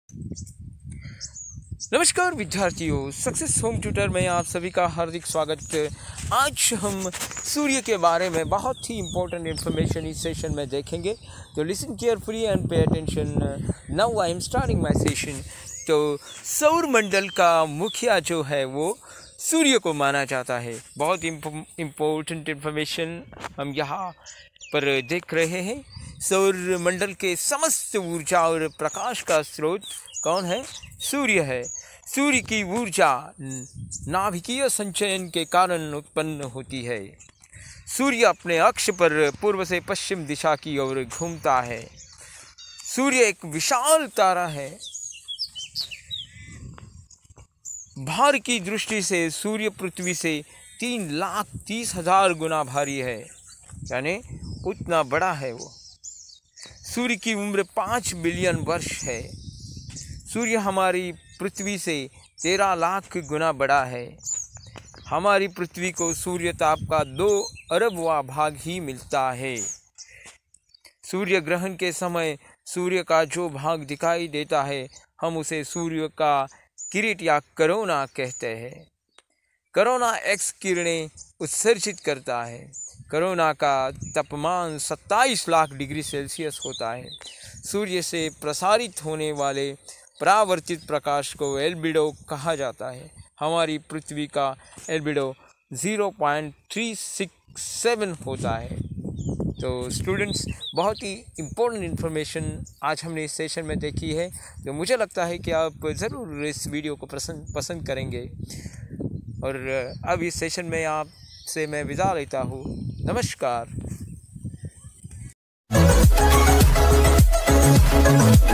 नमस्कार विद्यार्थियों, success home tutor में आप सभी का हार्दिक स्वागत। आज हम सूर्य के बारे में बहुत ही इम्पोर्टेंट इन्फॉर्मेशन इस सेशन में देखेंगे, तो listen carefully and pay attention. Now I am starting my session. तो सौर मंडल का मुखिया जो है वो सूर्य को माना जाता है। बहुत इम्पोर्टेंट इन्फॉर्मेशन हम यहाँ पर देख रहे हैं। सौर मंडल के समस्त ऊर्जा और प्रकाश का स्रोत कौन है? सूर्य है। सूर्य की ऊर्जा नाभिकीय संचयन के कारण उत्पन्न होती है। सूर्य अपने अक्ष पर पूर्व से पश्चिम दिशा की ओर घूमता है। सूर्य एक विशाल तारा है। भार की दृष्टि से सूर्य पृथ्वी से 3,30,000 गुना भारी है, यानी उतना बड़ा है वो। सूर्य की उम्र 5 बिलियन वर्ष है। सूर्य हमारी पृथ्वी से 13 लाख गुना बड़ा है। हमारी पृथ्वी को सूर्य ताप का 2 अरबवां भाग ही मिलता है। सूर्य ग्रहण के समय सूर्य का जो भाग दिखाई देता है, हम उसे सूर्य का किरीट या कोरोना कहते हैं। कोरोना एक्स किरणें उत्सर्जित करता है। कोरोना का तापमान 27 लाख डिग्री सेल्सियस होता है। सूर्य से प्रसारित होने वाले परावर्तित प्रकाश को एल्बिडो कहा जाता है। हमारी पृथ्वी का एल्बिडो 0.367 होता है। तो स्टूडेंट्स, बहुत ही इम्पोर्टेंट इन्फॉर्मेशन आज हमने इस सेशन में देखी है, तो मुझे लगता है कि आप ज़रूर इस वीडियो को पसंद करेंगे। और अब इस सेशन में आपसे मैं विदा लेता हूँ। नमस्कार।